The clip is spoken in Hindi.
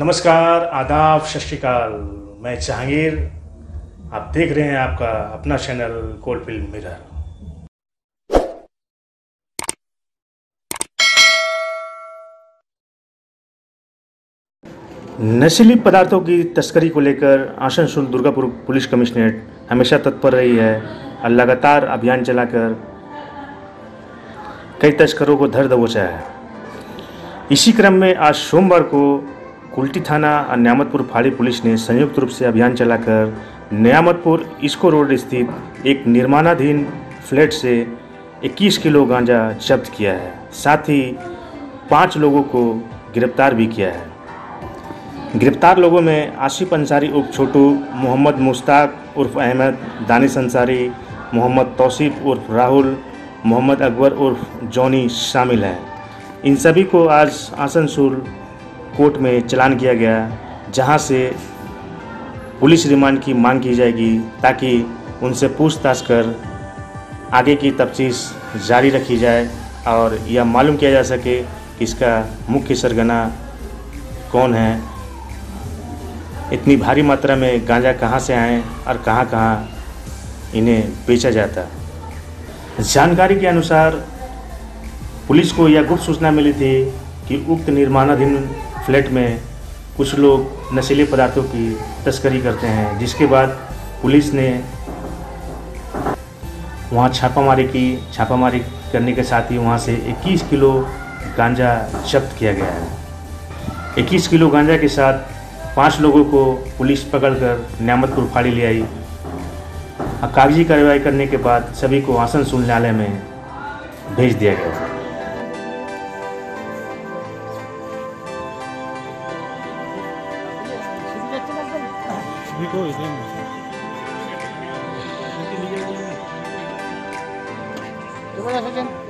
नमस्कार, आदाब, सत श्री अकाल। मैं जहांगीर, आप देख रहे हैं आपका अपना चैनल कोल्ड फिल्म मिरर। नशीली पदार्थों की तस्करी को लेकर आसनसोल दुर्गापुर पुलिस कमिश्नरेट हमेशा तत्पर रही है और लगातार अभियान चलाकर कई तस्करों को धर दबोचा है। इसी क्रम में आज सोमवार को कुल्टी थाना और न्यामतपुर फाड़ी पुलिस ने संयुक्त रूप से अभियान चलाकर न्यामतपुर इस्को रोड स्थित एक निर्माणाधीन फ्लैट से 21 किलो गांजा जब्त किया है। साथ ही 5 लोगों को गिरफ्तार भी किया है। गिरफ्तार लोगों में आसिफ अंसारी उर्फ छोटू, मोहम्मद मुश्ताक उर्फ अहमद, दानिश अंसारी, मोहम्मद तौसीफ उर्फ राहुल, मोहम्मद अकबर उर्फ जॉनी शामिल हैं। इन सभी को आज आसनसोल कोर्ट में चालान किया गया, जहां से पुलिस रिमांड की मांग की जाएगी ताकि उनसे पूछताछ कर आगे की तफ्तीश जारी रखी जाए और यह मालूम किया जा सके कि इसका मुख्य सरगना कौन है, इतनी भारी मात्रा में गांजा कहां से आए और कहां कहां इन्हें बेचा जाता है। जानकारी के अनुसार पुलिस को यह गुप्त सूचना मिली थी कि उक्त निर्माणाधीन फ्लैट में कुछ लोग नशीले पदार्थों की तस्करी करते हैं, जिसके बाद पुलिस ने वहां छापामारी करने के साथ ही वहां से 21 किलो गांजा जब्त किया गया है। 21 किलो गांजा के साथ 5 लोगों को पुलिस पकड़कर न्यामतपुर फाड़ी ले आई और कागजी कार्रवाई करने के बाद सभी को आसनसोल न्यायालय में भेज दिया गया। Terima kasih.